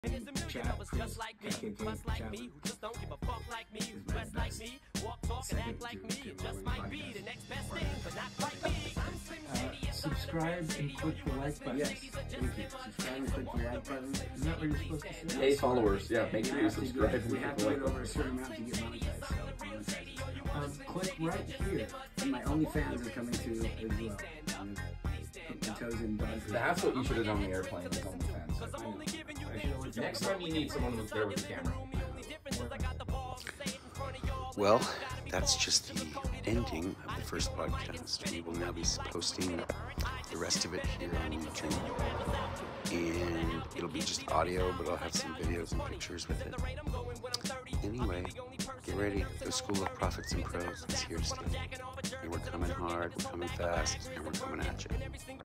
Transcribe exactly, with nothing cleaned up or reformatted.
chat, Chris, K K K, chat. Uh, subscribe and click the like button. Yes. Thank you. Subscribe and click the like button. Isn't that what you're supposed to say? Hey, followers. Yeah, make sure you have to subscribe get- and We click have the to like wait over button. a certain amount to get monetized. So monetized. Um, click right here. And my OnlyFans are coming to as well. I'm gonna put my toes in dog food. That's what you should have done on the airplane with OnlyFans. I know. I should always- Next time we need someone who's there with the camera. Well, that's just the ending of the first podcast. We will now be posting the rest of it here on YouTube. And it'll be just audio, but I'll have some videos and pictures with it. Anyway, get ready. The School of Prophets and Pros is here to stay. And we're coming hard, we're coming fast, and we're coming at you.